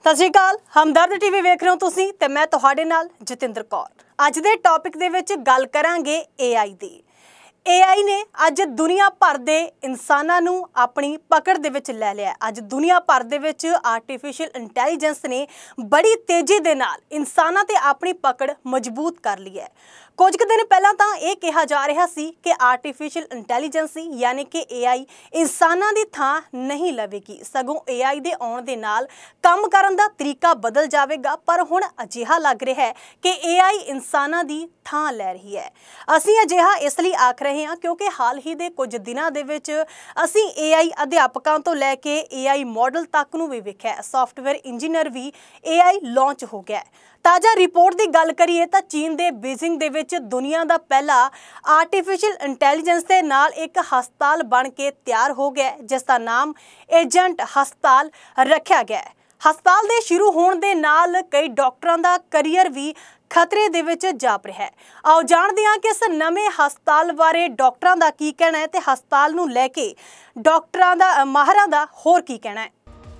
ਸਤਿ ਸ਼੍ਰੀ ਅਕਾਲ। ਹਮਦਰਦ ਟੀਵੀ ਵੇਖ ਰਹੇ ਹੋ ਤੁਸੀਂ ਤੇ ਮੈਂ ਤੁਹਾਡੇ ਨਾਲ ਜਤਿੰਦਰ ਕੌਰ। ਅੱਜ ਦੇ ਟੌਪਿਕ ਦੇ ਵਿੱਚ ਗੱਲ ਕਰਾਂਗੇ AI ਦੀ। AI ਨੇ ਅੱਜ ਦੁਨੀਆ ਭਰ ਦੇ ਇਨਸਾਨਾਂ ਨੂੰ ਆਪਣੀ ਪਕੜ ਦੇ ਵਿੱਚ ਲੈ ਲਿਆ। ਅੱਜ ਦੁਨੀਆ ਭਰ ਦੇ ਵਿੱਚ ਆਰਟੀਫੀਸ਼ੀਅਲ ਇੰਟੈਲੀਜੈਂਸ ਨੇ ਬੜੀ ਤੇਜ਼ੀ ਦੇ ਨਾਲ ਇਨਸਾਨਾਂ ਤੇ ਆਪਣੀ ਪਕੜ ਮਜ਼ਬੂਤ ਕਰ ਲਈ ਹੈ। ਕੁਝ ਕੁ ਦਿਨ ਪਹਿਲਾਂ ਤਾਂ ਇਹ ਕਿਹਾ ਜਾ ਰਿਹਾ ਸੀ ਕਿ ਆਰਟੀਫੀਸ਼ੀਅਲ ਇੰਟੈਲੀਜੈਂਸ ਯਾਨੀ ਕਿ AI ਇਨਸਾਨਾਂ ਦੀ ਥਾਂ ਨਹੀਂ ਲਵੇਗੀ, ਸਗੋਂ AI ਦੇ ਆਉਣ ਦੇ ਨਾਲ ਕੰਮ ਕਰਨ ਦਾ ਤਰੀਕਾ ਬਦਲ ਜਾਵੇਗਾ। ਪਰ ਹੁਣ ਅਜਿਹਾ ਲੱਗ ਰਿਹਾ ਹੈ ਕਿ AI ਇਨਸਾਨਾਂ ਦੀ ਥਾਂ ਲੈ ਰਹੀ ਹੈ। ਅਸੀਂ ਅਜਿਹਾ ਇਸ ਲਈ ਆਖ ਰਹੇ ਹਾਂ ਕਿਉਂਕਿ ਹਾਲ ਹੀ ਦੇ ਕੁਝ ਦਿਨਾਂ ਦੇ ਵਿੱਚ ਅਸੀਂ AI ਅਧਿਆਪਕਾਂ ਤੋਂ ਲੈ ਕੇ AI ਮਾਡਲ ਤੱਕ ਨੂੰ ਵੀ ਵੇਖਿਆ। ਸੌਫਟਵੇਅਰ ਇੰਜੀਨੀਅਰ ਵੀ AI ਲਾਂਚ ਹੋ ਗਿਆ। ਤਾਜ਼ਾ ਰਿਪੋਰਟ ਦੀ ਗੱਲ ਕਰੀਏ ਤਾਂ ਚੀਨ ਦੇ ਬੀजिंग ਦੇ ਵਿੱਚ ਦੁਨੀਆ ਦਾ ਪਹਿਲਾ ਆਰਟੀਫੀਸ਼ੀਅਲ ਇੰਟੈਲੀਜੈਂਸ ਦੇ ਨਾਲ ਇੱਕ ਹਸਪਤਾਲ ਬਣ ਕੇ ਤਿਆਰ ਹੋ ਗਿਆ, ਜਿਸ ਦਾ ਨਾਮ ਏਜੰਟ ਹਸਪਤਾਲ ਰੱਖਿਆ ਗਿਆ। ਹਸਪਤਾਲ ਦੇ ਸ਼ੁਰੂ ਹੋਣ ਦੇ ਨਾਲ ਕਈ ਡਾਕਟਰਾਂ ਦਾ ਕੈਰੀਅਰ ਵੀ ਖਤਰੇ ਦੇ ਵਿੱਚ ਜਾਪ ਰਿਹਾ ਹੈ। ਆਓ ਜਾਣਦੇ ਹਾਂ ਕਿ ਇਸ ਨਵੇਂ ਹਸਪਤਾਲ ਬਾਰੇ ਡਾਕਟਰਾਂ ਦਾ ਕੀ ਕਹਿਣਾ ਹੈ ਤੇ ਹਸਪਤਾਲ ਨੂੰ ਲੈ ਕੇ ਡਾਕਟਰਾਂ ਦਾ ਮਾਹਰਾਂ ਦਾ ਹੋਰ ਕੀ ਕਹਿਣਾ ਹੈ।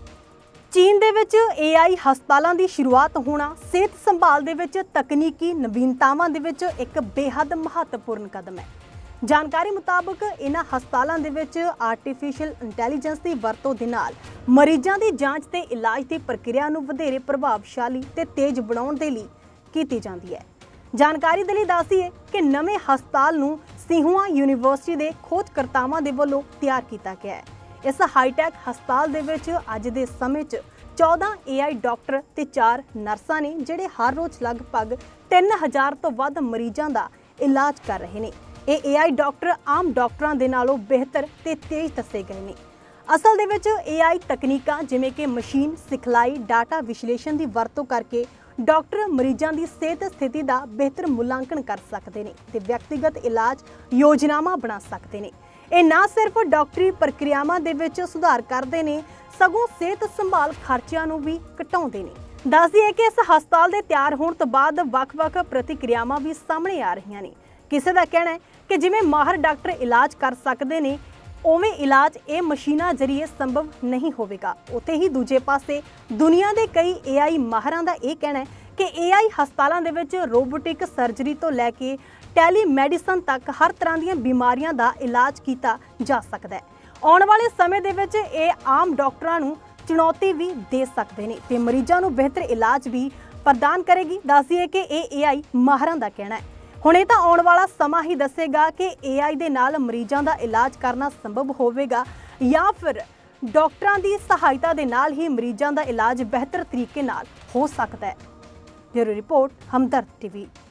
ਚੀਨ ਦੇ ਵਿੱਚ AI ਹਸਪਤਾਲਾਂ ਦੀ ਸ਼ੁਰੂਆਤ ਹੋਣਾ ਸਿਹਤ ਸੰਭਾਲ ਦੇ ਵਿੱਚ ਤਕਨੀਕੀ ਨਵੀਨਤਾਵਾਂ ਦੇ ਵਿੱਚ ਇੱਕ ਬੇਹੱਦ ਮਹੱਤਵਪੂਰਨ ਕਦਮ ਹੈ। ਜਾਣਕਾਰੀ ਮੁਤਾਬਕ ਇਹਨਾਂ ਹਸਪਤਾਲਾਂ ਦੇ ਵਿੱਚ ਆਰਟੀਫੀਸ਼ੀਅਲ ਇੰਟੈਲੀਜੈਂਸ ਦੀ ਵਰਤੋਂ ਦੇ ਨਾਲ ਮਰੀਜ਼ਾਂ ਦੀ ਜਾਂਚ ਤੇ ਇਲਾਜ ਦੀ ਪ੍ਰਕਿਰਿਆ ਨੂੰ ਵਧੇਰੇ ਪ੍ਰਭਾਵਸ਼ਾਲੀ ਤੇ ਤੇਜ਼ ਬਣਾਉਣ ਦੇ ਲਈ ਕੀਤੀ ਜਾਂਦੀ ਹੈ। ਜਾਣਕਾਰੀ ਦੇ ਲਈ ਦੱਸੀਏ ਕਿ ਨਵੇਂ ਹਸਪਤਾਲ ਨੂੰ ਸਿਹੁਆ ਯੂਨੀਵਰਸਿਟੀ ਦੇ ਖੋਜਕਰਤਾਵਾਂ ਦੇ ਵੱਲੋਂ ਤਿਆਰ ਕੀਤਾ ਗਿਆ ਹੈ। ਇਸ ਹਾਈਟੈਕ ਹਸਪਤਾਲ ਦੇ ਵਿੱਚ ਅੱਜ ਦੇ ਸਮੇਂ 'ਚ 14 AI ਡਾਕਟਰ ਤੇ 4 ਨਰਸਾਂ ਨੇ, ਜਿਹੜੇ ਹਰ ਰੋਜ਼ ਲਗਭਗ 3000 ਤੋਂ ਵੱਧ ਮਰੀਜ਼ਾਂ ਦਾ ਇਲਾਜ ਕਰ ਰਹੇ ਨੇ। ਇਹ AI ਡਾਕਟਰ ਆਮ ਡਾਕਟਰਾਂ ਦੇ ਨਾਲੋਂ ਬਿਹਤਰ ਤੇ ਤੇਜ਼ ਦੱਸੇ ਗਏ ਨੇ। ਅਸਲ ਦੇ ਵਿੱਚ AI ਤਕਨੀਕਾਂ ਜਿਵੇਂ ਕਿ ਮਸ਼ੀਨ ਸਿਖਲਾਈ, ਡਾਟਾ ਵਿਸ਼ਲੇਸ਼ਣ ਦੀ ਵਰਤੋਂ ਕਰਕੇ ਡਾਕਟਰ ਮਰੀਜ਼ਾਂ ਦੀ ਸਿਹਤ ਸਥਿਤੀ ਦਾ ਬਿਹਤਰ ਮੁਲਾਂਕਣ ਕਰ ਸਕਦੇ ਨੇ ਤੇ ਵਿਅਕਤੀਗਤ ਇਲਾਜ ਯੋਜਨਾਵਾਂ ਬਣਾ ਸਕਦੇ ਨੇ। ਇਹ ਨਾ ਸਿਰਫ ਡਾਕਟਰੀ ਪ੍ਰਕਿਰਿਆਵਾਂ ਦੇ ਵਿੱਚ ਸੁਧਾਰ ਕਰਦੇ ਨੇ, ਸਗੋਂ ਸਿਹਤ ਸੰਭਾਲ ਖਰਚਿਆਂ ਨੂੰ ਵੀ ਘਟਾਉਂਦੇ ਨੇ। ਦੱਸ ਦਈਏ ਕਿ ਇਸ ਹਸਪਤਾਲ ਦੇ ਤਿਆਰ ਹੋਣ ਤੋਂ ਬਾਅਦ ਵੱਖ-ਵੱਖ ਪ੍ਰਤੀਕਿਰਿਆਵਾਂ ਵੀ ਸਾਹਮਣੇ ਆ ਰਹੀਆਂ ਨੇ। ਕਿਸੇ ਦਾ ਕਹਿਣਾ ਹੈ ਕਿ ਜਿਵੇਂ ਮਾਹਰ ਡਾਕਟਰ ਇਲਾਜ ਕਰ ਸਕਦੇ ਨੇ, ਉਵੇਂ ਇਲਾਜ ਇਹ ਮਸ਼ੀਨਾਂ ਜ਼ਰੀਏ ਸੰਭਵ ਨਹੀਂ ਹੋਵੇਗਾ। ਉੱਥੇ ਹੀ ਦੂਜੇ ਪਾਸੇ ਦੁਨੀਆ ਦੇ ਕਈ AI ਮਾਹਰਾਂ ਦਾ ਇਹ ਕਹਿਣਾ ਹੈ ਕਿ AI ਹਸਪਤਾਲਾਂ ਦੇ ਵਿੱਚ ਰੋਬੋਟਿਕ ਸਰਜਰੀ ਤੋਂ ਲੈ ਕੇ ਟੈਲੀਮੈਡੀਸਨ ਤੱਕ ਹਰ ਤਰ੍ਹਾਂ ਦੀਆਂ ਬਿਮਾਰੀਆਂ ਦਾ ਇਲਾਜ ਕੀਤਾ ਜਾ ਸਕਦਾ ਹੈ। ਆਉਣ ਵਾਲੇ ਸਮੇਂ ਦੇ ਵਿੱਚ ਇਹ ਆਮ ਡਾਕਟਰਾਂ ਨੂੰ ਚੁਣੌਤੀ ਵੀ ਦੇ ਸਕਦੇ ਨੇ ਤੇ ਮਰੀਜ਼ਾਂ ਨੂੰ ਬਿਹਤਰ ਇਲਾਜ ਵੀ ਪ੍ਰਦਾਨ ਕਰੇਗੀ। ਦੱਸ ਦਈਏ ਕਿ ਇਹ AI ਮਾਹਰਾਂ ਦਾ ਕਹਿਣਾ ਹੈ। ਹੁਣ ਇਹ ਤਾਂ ਆਉਣ ਵਾਲਾ ਸਮਾਂ ਹੀ ਦੱਸੇਗਾ ਕਿ AI ਦੇ ਨਾਲ ਮਰੀਜ਼ਾਂ ਦਾ ਇਲਾਜ ਕਰਨਾ ਸੰਭਵ ਹੋਵੇਗਾ ਜਾਂ ਫਿਰ ਡਾਕਟਰਾਂ ਦੀ ਸਹਾਇਤਾ ਦੇ ਨਾਲ ਹੀ ਮਰੀਜ਼ਾਂ ਦਾ ਇਲਾਜ ਬਿਹਤਰ ਤਰੀਕੇ ਨਾਲ ਹੋ ਸਕਦਾ ਹੈ। Bureau report, Hamdard TV.